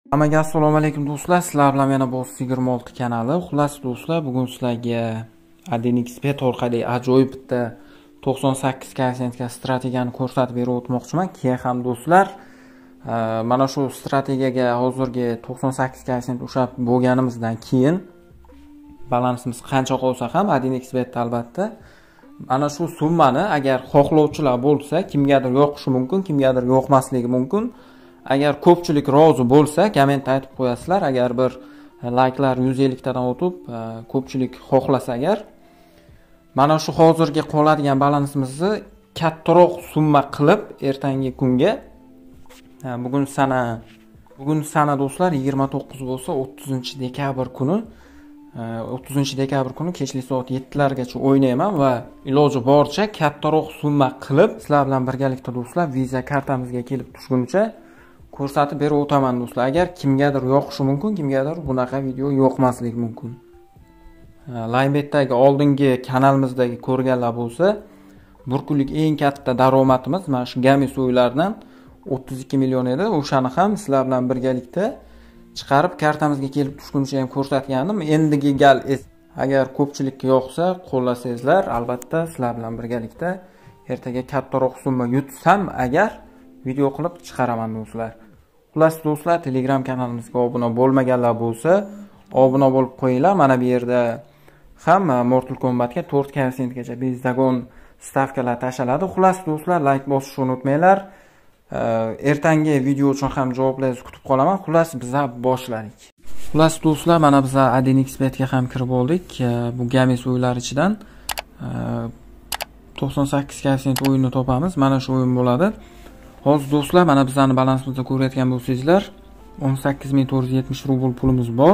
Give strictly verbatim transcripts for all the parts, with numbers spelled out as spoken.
Hammaga assalomu alaykum do'stlar. Sizlar bilan yana Boss yigirma olti kanali. Xullas do'stlar, bugun sizlarga AdinXbet orqali ajoyib bitta to'qson sakkiz koeffitsiyentga strategiyani ko'rsatib berib o'tmoqchiman. Keyin ham do'stlar, mana shu strategiyaga hozirgi to'qson sakkiz koeffitsiyent ushlab bo'lganimizdan keyin balansimiz qancha qolsa ham AdinXbet albatta mana shu summani agar xohlovchilar bo'lsa, kimgadir yoqishi mumkin, kimgadir yoqmasligi mumkin. Agar ko'pchilik rozi bo'lsa, kommentda aytib qo'yasizlar. Agar bir layklar yuz ellik tadan o'tib, ko'pchilik xohlasa agar, mana shu hozirgi qoladigan balansimizni kattaroq summa qilib ertangi kunga, bugun sana bugun sana do'stlar yigirma to'qqiz bo'lsa, o'ttizinchi dekabr kuni o'ttizinchi dekabr kuni kechlik soat yettilargacha o'ynayman va iloji boricha kattaroq summa qilib sizlar bilan birgalikda do'stlar Visa kartamizga kelib tushguncha ko'rsatib berib o'taman do'stlar. Agar kimgadir yoqishi mumkin, kimgadir bunaqa video yoqmasligi mumkin. Linebetdagi oldingi kanalimizdagi ko'rganlar bo'lsa, bir kunlik eng katta daromadimiz mana shu Games o'yinlaridan o'ttiz ikki million edi. O'shani ham sizlar bilan birgalikda chiqarib kartamizga kelib tushguncha ham ko'rsatgandim. Endigi gal agar ko'pchilikka yoqsa, qo'llasangizlar, albatta sizlar bilan birgalikda ertaga kattaroq summa yutsam agar video qilib chiqaraman do'stlar. Xullas do'stlar, Telegram kanalimizga obuna bo'lmaganlar bo'lsa, obuna bo'lib qo'yinglar. Mana bu yerda ham Mortal Kombatga to'rt koeffitsiyentgacha bezdagon stavkalar tashaladi. Xullas do'stlar, like bosishni unutmanglar. Ertangi video uchun ham javoblaringizni kutib qolaman. Xullas biz boshladik. Xullas do'stlar, mana biz AdinXbetga ham kirib oldik. Bu Games o'yinlari ichidan to'qson sakkiz koeffitsiyent o'yinni topamiz. Mana shu o'yin bo'ladi. Hozir do'stlar, mana bizning balansimizda ko'rayotgan bo'lsangizlar, o'n sakkiz ming to'rt yuz yetmish rubl pulimiz bor.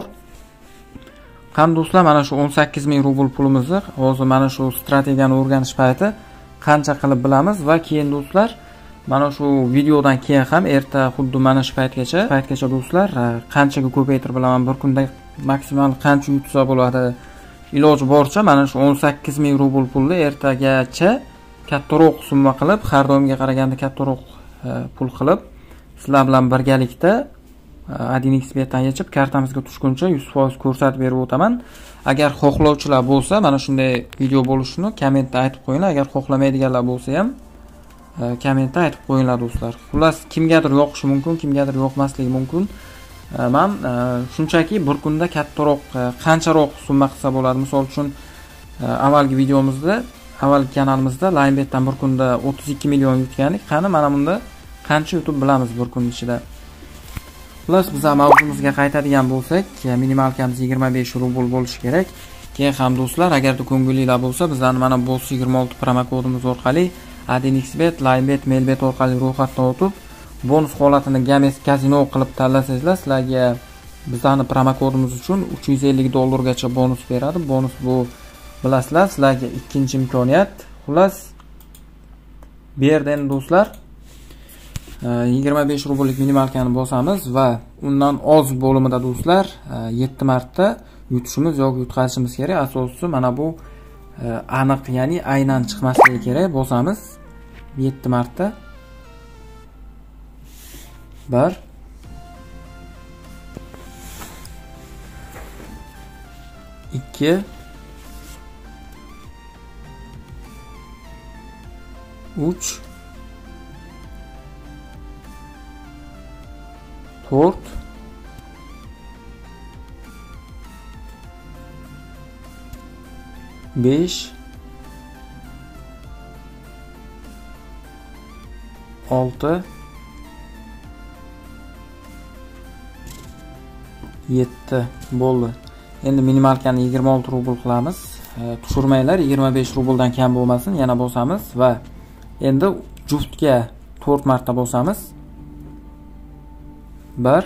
Qani do'stlar, mana shu o'n sakkiz ming rubl pulimizni hozir mana shu strategiyani o'rganish payti qancha qilib bilamiz va keyin do'stlar, mana shu videodan keyin ham erta xuddi mana shu paytgacha, paytgacha do'stlar, qanchaga ko'paytirib bilaman, bir kunda maksimal qancha yutsa bo'ladi. Iloji boricha mana shu o'n sakkiz ming rubl pulni ertagacha kattaroq summa qilib, har doimga qaraganda kattaroq pul qilib sizlar bilan birgalikda AdinXbetdan yechib kartamizga tushguncha yuz foiz ko'rsatib berib o'taman. Agar xohlovchilar bo'lsa, mana shunday video bo'lishini kommentda aytib qo'yinglar. Agar xohlamaydiganlar bo'lsa ham kommentda aytib qo'yinglar do'stlar. Xullas, kimgadir yoqishi mumkin, kimgadir yoqmasligi mumkin. Men shunchaki bir kunda kattaroq, qancharoq summa qilsa bo'ladi. Misol uchun avvalgi videomizda, avvalgi kanalimizda Linebetdan bir kunda o'ttiz ikki million yutgandik. Qani mana bunda qancha yutib bilamiz bir kun ichida. Xullas, biz mavzumizga qaytadigan bo'lsak, minimalkamiz yigirma besh rubl bo'lishi kerak. Keyin ham do'stlar, agarda ko'ngillilar bo'lsa, bizning mana Boss yigirma olti promo kodimiz orqali AdinXbet, Linebet, Melbet orqali ro'yxatdan o'tib, bonus holatini Games Casino qilib tanlasangizlar, sizlarga bizning promo kodimiz uchun uch yuz ellik dollargacha bonus beradi. Bonus bu bilasizlar, sizlarga ikkinchi imkoniyat. Xullas, bu yerda endi do'stlar yigirma besh rubllik minimalkani bosamiz va undan oz bo'limida do'stlar yetti marta yutishimiz yoki yutqazishimiz kerak. Asosiysi mana bu aniq, ya'ni aynan chiqmasligi kerak. Bosamiz yetti marta. bir ikki uch to'rt besh olti yetti bo'ldi. Endi minimalkani yigirma olti rubl qilamiz. Tushirmanglar, yigirma besh rubldan kam bo'lmasin. Yana bosamiz va endi juftga to'rt marta bosamiz. bir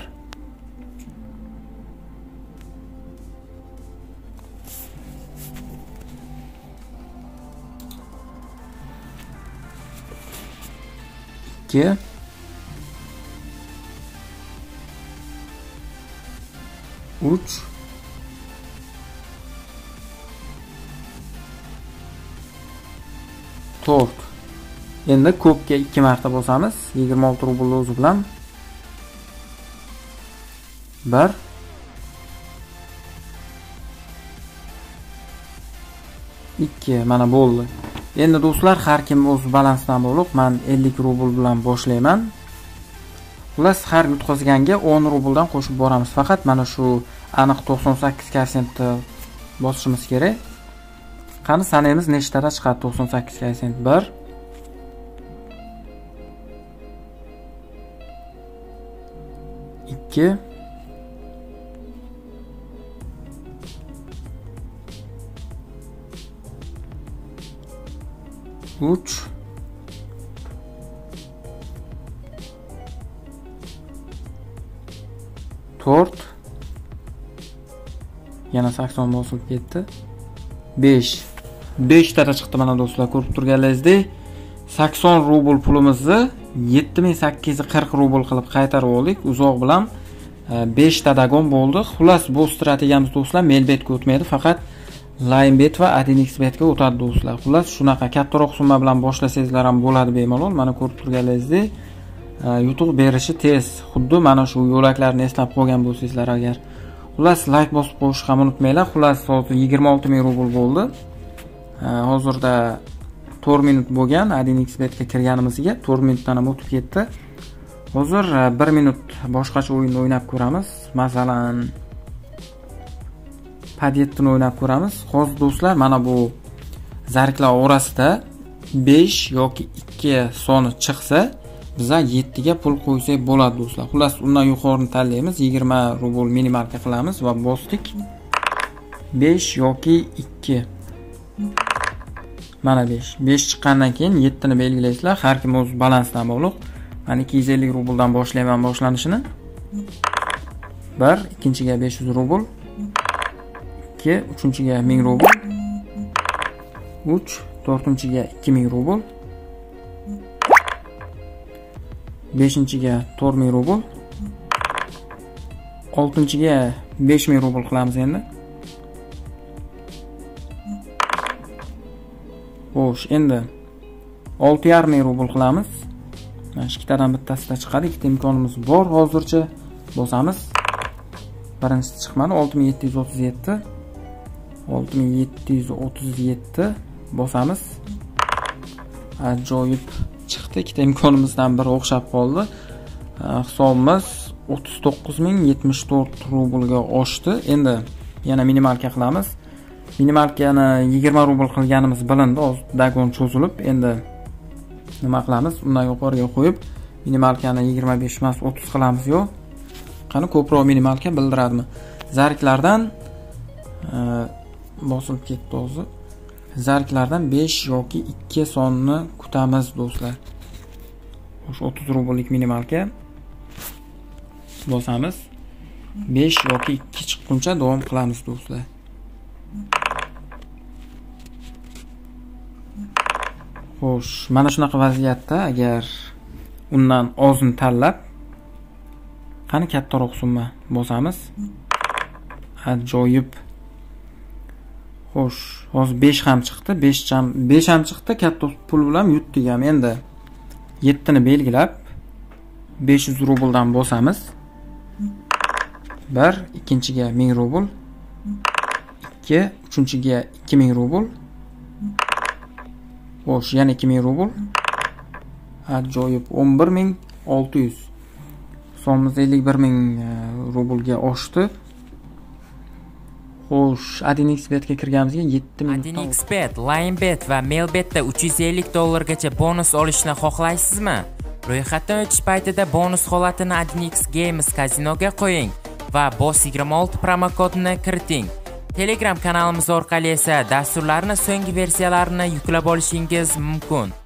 ikki uch to'rt. Endi ko'pga ikki marta bosamiz. yigirma olti rubl o'zi bilan bir ikki mana bo'ldi. Endi do'stlar, har kim o'z balansidan bog'liq. Men ellik rubl bilan boshlayman. Xullas, har yutqazganga o'n rubldan qo'shib boramiz. Faqat mana shu aniq to'qson sakkiz prosent bosishimiz kerak. Qani sanaymiz, nechtada chiqadi to'qson sakkiz prosent? bir ikki uch to'rt yana sakson bosilib ketdi. besh besh tada chiqdi mana do'stlar, ko'rib turganlaringizdek sakson rubl pulimizni yetti ming sakkiz yuz qirq rubl qilib qaytarib oldik. Uzoq bilan besh tadagon bo'ldi. Xullas, bu strategiyamiz do'stlar Melbetga o'tmaydi, faqat Linebet va AdinXBetga o'tadi do'stlar. Xullas, shunaqa kattaroq summa bilan boshlasangizlar ham bo'ladi bemalol. Mana ko'rib turganlaringizdek yutuq berishi tez. Xuddi mana shu yo'laklarni eslab qolgan bo'lsangizlar agar. Xullas, like bosib qo'yishni ham unutmanglar. Xullas, hozir yigirma olti ming rubl bo'ldi. Hozirda to'rt minut bo'lgan AdinXBetga kirganimizga, to'rt minutdan ham o'tib ketdi. Hozir bir minut boshqacha o'yin o'ynab ko'ramiz. Masalan, Padetni o'ynab ko'ramiz. Hozir do'stlar, mana bu zariklar orasida besh yoki ikki soni chiqsa, biz yetti ga pul qo'ysak bo'ladi do'stlar. Xullas, undan yuqorini tanlaymiz. yigirma rubl minimalka qilamiz va bosdik. besh yoki ikki. Mana besh. besh chiqqandan keyin yetti ni belgilaysizlar. Har kim o'z balansidan bog'liq. Mana ikki yuz ellik rubldan boshlayman boshlanishini. bir, ikkinchiga besh yuz rubl. ikki, uchinchiga ming rubl. uch, to'rtinchiga ikki ming rubl. beshinchiga to'rt ming rubl. oltinchiga besh ming rubl qilamiz endi. Xo'sh, endi olti yarim ming rubl qilamiz. Mana ikkitadan bittasida chiqadi. Ikkita imkonimiz bor hozircha. Bosamiz. Birinchisi chiqmadi. olti ming yetti yuz o'ttiz yetti. olti ming yetti yuz o'ttiz yetti bosamiz. Ajoyib chiqdi. Ikkita imkonimizdan biri o'xshab qoldi. Hisobimiz o'ttiz to'qqiz ming yetmish to'rt rublga oshdi. Endi yana minimalka qilamiz. Minimalkani yigirma rubl qilganimiz bilindi. Hozir dagon cho'zilib, endi nima qilamiz? Undan yuqoriga qo'yib, minimalkani yigirma besh emas, o'ttiz qilamiz. Yo'q. Qani ko'proq minimalka bildiradimi? Zariklardan bosilib ketdi hozir. Zariklardan besh yoki ikki sonni kutamiz do'stlar. Xo'sh, o'ttiz rublik minimalka bosamiz. besh yoki ikki chiqquncha davom qilamiz do'stlar. Xo'sh, mana shunaqa vaziyatda agar undan ozini tanlab, qani kattaroq summa bosamiz. Ajoyib. Xo'sh, hozir besh ham chiqdi. besh ham besh ham chiqdi. Katta pul bilan yutdik ham. Endi yetti ni belgilab besh yuz rubldan bosamiz. bir, ikkinchiga ming rubl. ikki, uchinchiga ikki ming rubl. Xo'sh, yana ikki ming rubl. Ajoyib, o'n bir ming olti yuz. Sonimiz ellik bir ming rublga oshdi. Xo'sh, AdinXBetga kirganimizga yetti ming. AdinXBet, Linebet va Melbetda uch yuz ellik dollargacha bonus olishni xohlaysizmi? Ro'yxatdan o'tish paytida bonus holatini AdinX Games Casinoga qo'ying va boss yigirma olti promokodini kiriting. Telegram kanalimiz orqali esa dasturlarning so'nggi versiyalarini yuklab olishingiz mumkin.